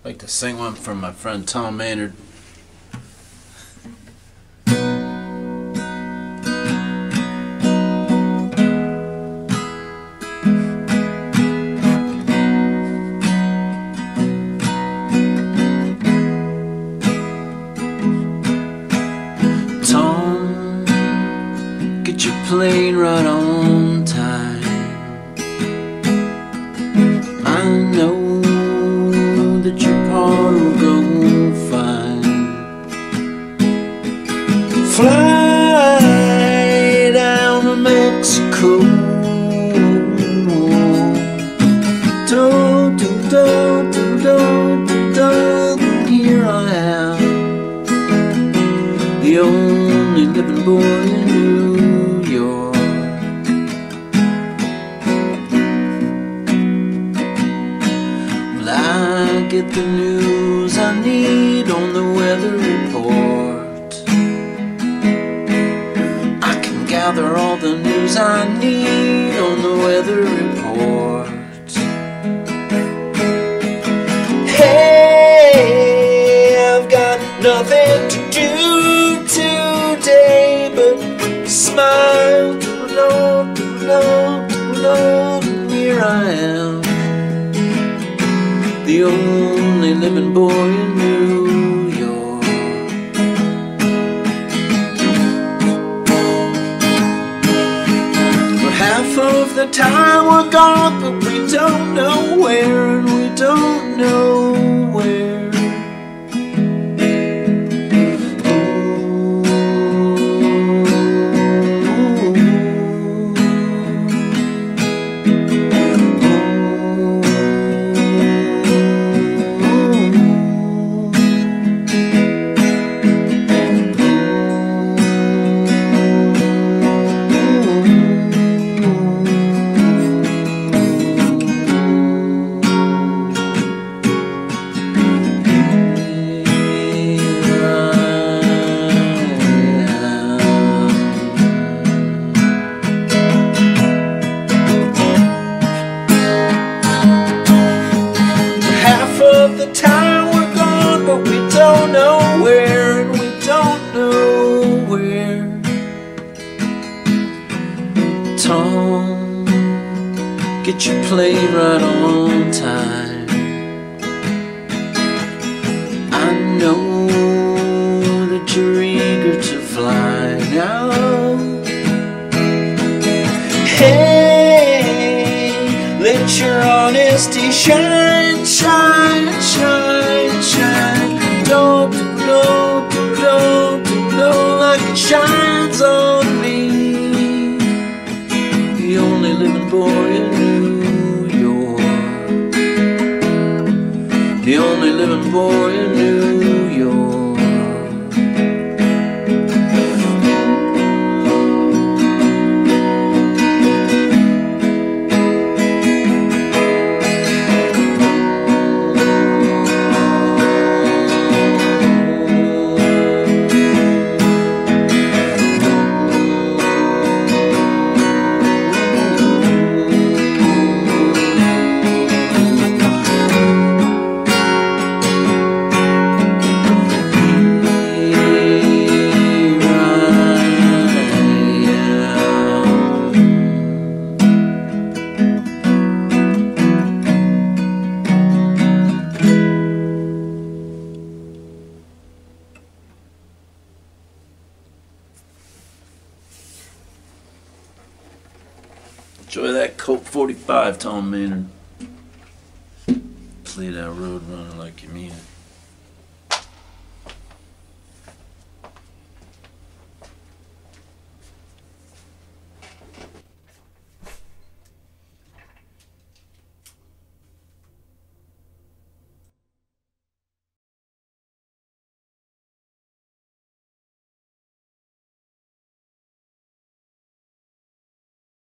I'd like to sing one from my friend Tom Maynard. Tom, get your plane right on time. I know that your part will go fine. Fly down to Mexico. Do, do, do, do, do, do, do. Here I am, the only living boy in New York. Well, I get the news I need on the weather report. I can gather all the news I need on the weather report. Hey, I've got nothing to do today but smile. Here I am, the only living boy in New York. But half of the time we're gone, but we don't know where, and we don't know where. Of the time we're gone, but we don't know where, and we don't know where. Tom, get your plane right on time. I know that you're eager to fly now. Hey, let your honesty shine, shine, shine, shine. Don't like it shines on me, the only living boy in New York, the only living boy in New York. Enjoy that Colt 45, Tom Maynard. Play that road runner like you mean it.